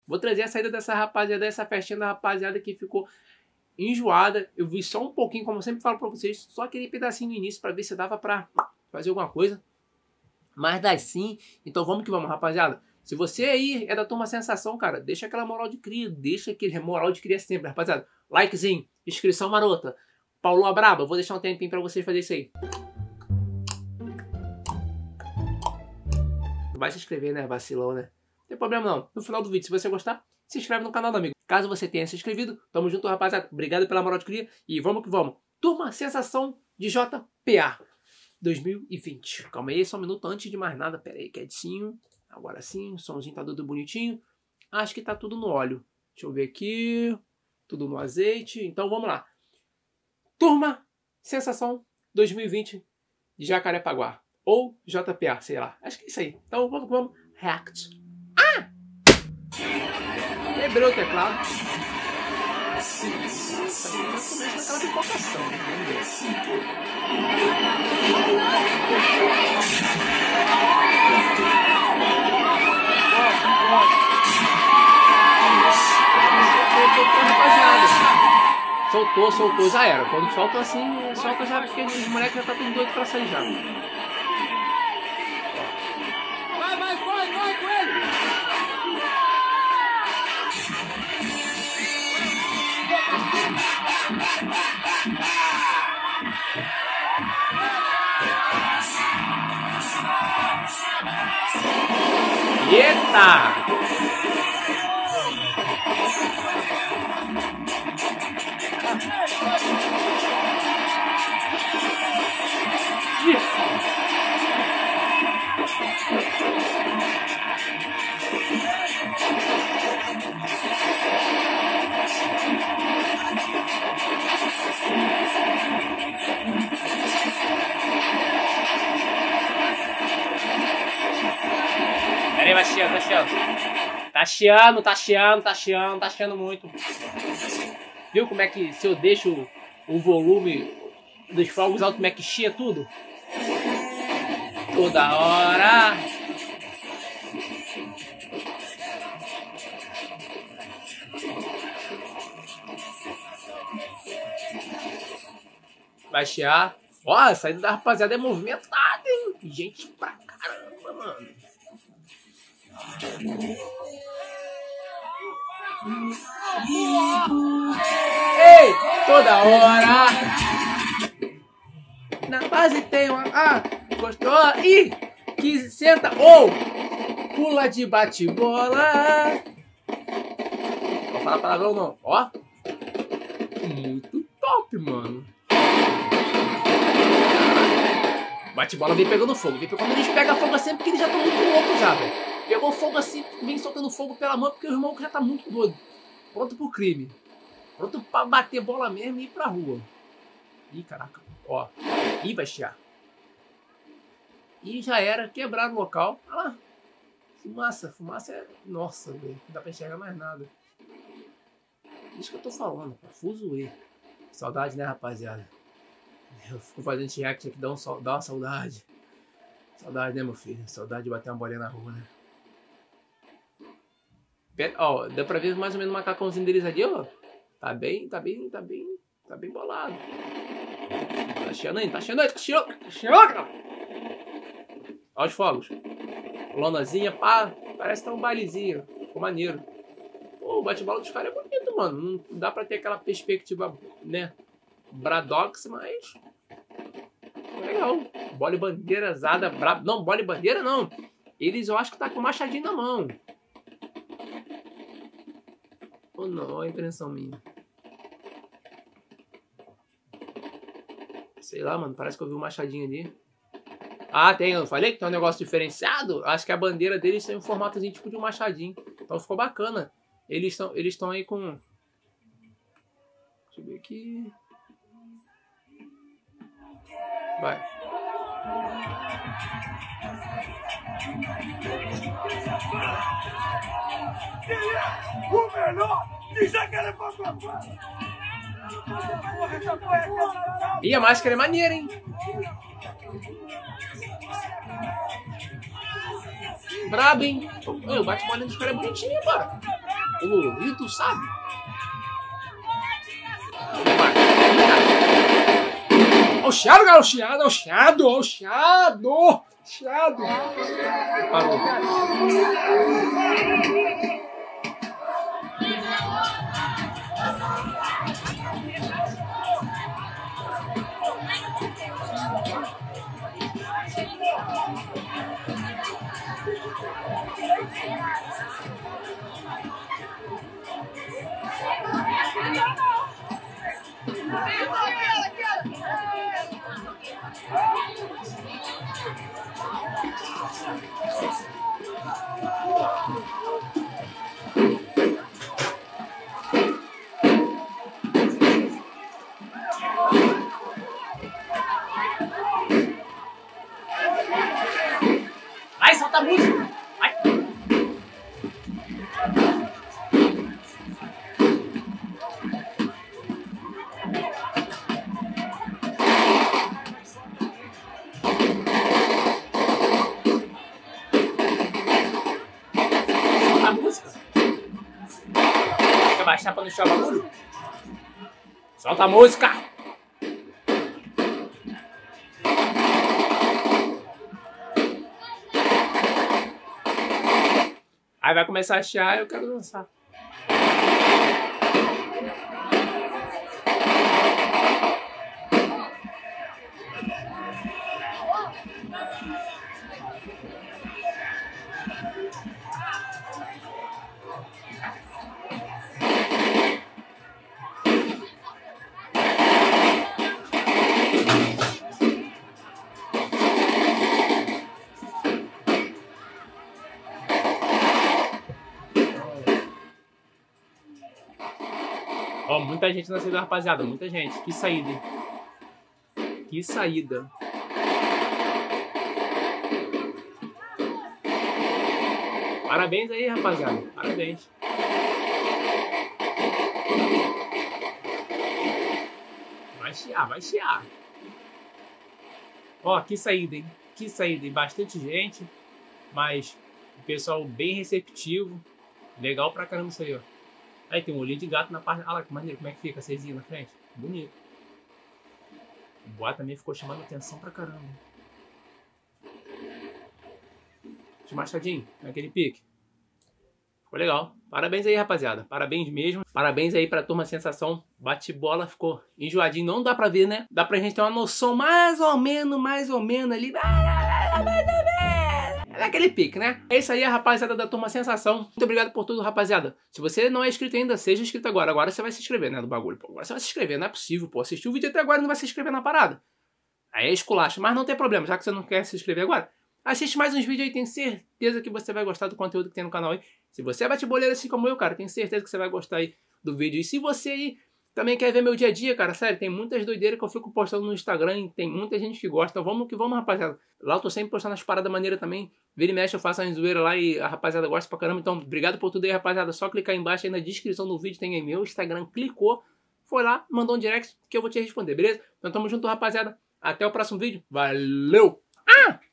Vou trazer a saída dessa rapaziada, dessa festinha da rapaziada que ficou enjoada. Eu vi só um pouquinho, como eu sempre falo pra vocês, só aquele pedacinho no início pra ver se dava pra fazer alguma coisa. Mas dá sim. Então vamos que vamos, rapaziada. Se você aí é da turma sensação, cara, deixa aquela moral de cria. Deixa aquele moral de cria sempre, rapaziada. Likezinho, inscrição marota. Paulo Braba, vou deixar um tempinho pra vocês fazerem isso aí. Não vai se inscrever, né? Vacilão, né? Não tem problema não. No final do vídeo, se você gostar, se inscreve no canal do amigo. Caso você tenha se inscrevido, tamo junto, rapaziada. Obrigado pela moral de cria. E vamos que vamos. Turma sensação de JPA 2020. Calma aí, só um minuto antes de mais nada. Pera aí, quietinho. Agora sim, o somzinho tá tudo bonitinho. Acho que tá tudo no óleo. Deixa eu ver aqui. Tudo no azeite. Então vamos lá. Turma sensação 2020 de Jacarepaguá. Ou JPA, sei lá. Acho que é isso aí. Então vamos. React. Ah! Quebrou o teclado. Começa naquela pipocação. Vamos ver. Soltou, já era. Quando solta assim, solta já, porque os moleques já tá tudo doido pra sair já. Vai com ele! Eita! Peraí, vai chiando. Tá chiando muito. Viu como é que se eu deixo o volume dos fogos alto, como é que chia tudo? Toda hora. Vai chiar. Ó, a saída da rapaziada é movimentada, hein? Gente pra caramba, mano. Ei, toda hora. Na base tem uma... Ah, gostou? Ih, que senta. Ou pula de bate-bola. Vou falar palavrão não. Ó. Muito top, mano. Bate-bola vem pegando fogo. Quando eles pegam fogo assim é porque eles já estão muito loucos já, velho. Pegou fogo assim, vem soltando fogo pela mão porque o irmão já tá muito doido. Pronto pro crime. Pronto pra bater bola mesmo e ir pra rua. Ih, caraca. Ó. Ih, vai chiar. E já era. Quebraram o local. Ah lá. Fumaça. Fumaça é... Nossa, velho. Não dá pra enxergar mais nada. Isso que eu tô falando. Fuzuê. Saudade, né, rapaziada? Eu fico fazendo react aqui, dá uma saudade. Saudade, né, meu filho? Saudade de bater uma bolinha na rua, né? Ó, deu pra ver mais ou menos o macacãozinho deles ali, ó. Tá bem bolado. Tá chiando aí, cara. Ó os fogos. Lonazinha, pá. Parece que tá um bailezinho. Ficou maneiro. Pô, o bate-bola dos caras é bonito, mano. Não dá pra ter aquela perspectiva, né? Bradox, mas... legal. Bola e bandeira zada brabo. Não, bola e bandeira não. Eles eu acho que tá com o machadinho na mão. Ou não, é a impressão minha. Sei lá, mano, parece que eu vi um machadinho ali. Ah, tem, eu falei que tem um negócio diferenciado. Acho que a bandeira deles tem um formatozinho tipo de um machadinho. Então ficou bacana. Eles estão aí com... Deixa eu ver aqui. Vai. O melhor de Jacarepaguá. E a máscara é maneira, hein? Brabo, hein? O bate-bola dos caras é bonitinho, pá. colorido, sabe? Ó o chiado, galera, o chiado, ó o chiado, ó o chiado. Chiado. Parou. Vai, solta a música! Vai! Solta a música! Quer baixar pra não encher o bagulho? Solta a música! Aí vai começar a chiar e eu quero dançar. Ó, muita gente na saída, rapaziada. Muita gente. Que saída, hein? Que saída. Parabéns aí, rapaziada. Parabéns. Vai chiar, vai chiar. Ó, que saída, hein? Que saída, hein? Bastante gente. Mas o pessoal bem receptivo. Legal pra caramba isso aí, ó. Aí tem um olhinho de gato na parte... Olha lá que maneiro, como é que fica a cezinha na frente. Bonito. O boa também ficou chamando atenção pra caramba. Machadinho, naquele pique. Ficou legal. Parabéns aí, rapaziada. Parabéns mesmo. Parabéns aí pra turma Sensação. Bate-bola ficou enjoadinho. Não dá pra ver, né? Dá pra gente ter uma noção mais ou menos ali. É aquele pique, né? É isso aí, rapaziada da turma Sensação. Muito obrigado por tudo, rapaziada. Se você não é inscrito ainda, seja inscrito agora. Agora você vai se inscrever, né? Do bagulho. Pô, agora você vai se inscrever. Não é possível, pô. Assistiu o vídeo até agora e não vai se inscrever na parada. Aí é esculacho. Mas não tem problema, já que você não quer se inscrever agora. Assiste mais uns vídeos aí, tenho certeza que você vai gostar do conteúdo que tem no canal aí. Se você é bate-boleiro assim como eu, cara, tenho certeza que você vai gostar aí do vídeo. E se você aí também quer ver meu dia a dia, cara, sério, tem muitas doideiras que eu fico postando no Instagram e tem muita gente que gosta. Então vamos que vamos, rapaziada. Lá eu tô sempre postando as paradas maneiras também. Vira e mexe, eu faço uma zoeira lá e a rapaziada gosta pra caramba. Então, obrigado por tudo aí, rapaziada. Só clicar aí embaixo aí na descrição do vídeo, tem aí meu Instagram, clicou, foi lá, mandou um direct que eu vou te responder, beleza? Então tamo junto, rapaziada. Até o próximo vídeo. Valeu! Ah!